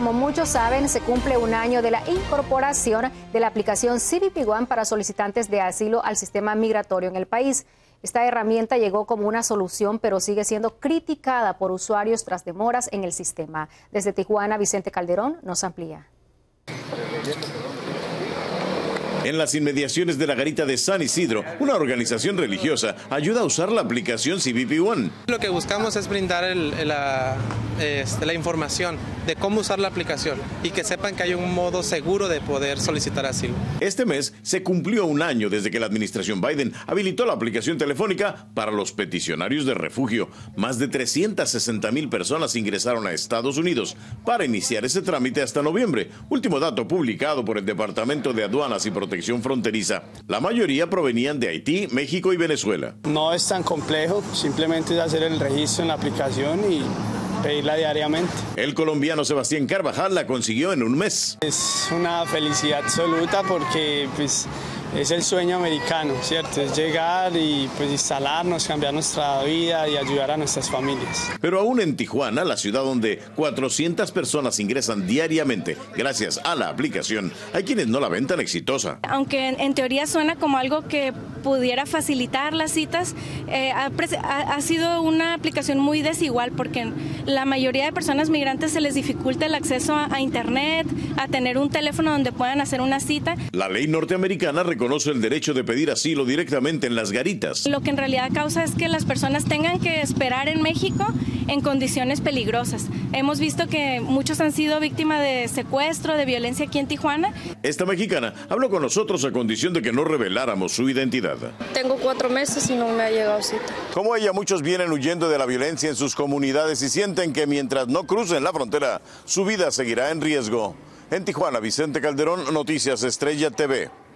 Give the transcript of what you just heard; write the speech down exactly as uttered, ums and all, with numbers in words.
como muchos saben, se cumple un año de la incorporación de la aplicación C B P One para solicitantes de asilo al sistema migratorio en el país. Esta herramienta llegó como una solución, pero sigue siendo criticada por usuarios tras demoras en el sistema. Desde Tijuana, Vicente Calderón nos amplía. En las inmediaciones de la garita de San Isidro, una organización religiosa ayuda a usar la aplicación C B P One. Lo que buscamos es brindar el, la, este, la información de cómo usar la aplicación y que sepan que hay un modo seguro de poder solicitar asilo. Este mes se cumplió un año desde que la administración Biden habilitó la aplicación telefónica para los peticionarios de refugio. Más de trescientas sesenta mil personas ingresaron a Estados Unidos para iniciar ese trámite hasta noviembre, último dato publicado por el Departamento de Aduanas y Protección Fronteriza. La mayoría provenían de Haití, México y Venezuela. No es tan complejo, simplemente es hacer el registro en la aplicación y pedirla diariamente. El colombiano Sebastián Carvajal la consiguió en un mes. Es una felicidad absoluta porque pues, es el sueño americano, ¿cierto? Es llegar y pues instalarnos, cambiar nuestra vida y ayudar a nuestras familias. Pero aún en Tijuana, la ciudad donde cuatrocientas personas ingresan diariamente gracias a la aplicación, hay quienes no la ven tan exitosa. Aunque en, en teoría suena como algo que pudiera facilitar las citas, eh, ha, ha, ha sido una aplicación muy desigual porque la mayoría de personas migrantes se les dificulta el acceso a, a internet, a tener un teléfono donde puedan hacer una cita. La ley norteamericana reconoce el derecho de pedir asilo directamente en las garitas. Lo que en realidad causa es que las personas tengan que esperar en México en condiciones peligrosas. Hemos visto que muchos han sido víctimas de secuestro, de violencia aquí en Tijuana. Esta mexicana habló con nosotros a condición de que no reveláramos su identidad. Tengo cuatro meses y no me ha llegado cita. Como ella, muchos vienen huyendo de la violencia en sus comunidades y sienten que mientras no crucen la frontera, su vida seguirá en riesgo. En Tijuana, Vicente Calderón, Noticias Estrella T V.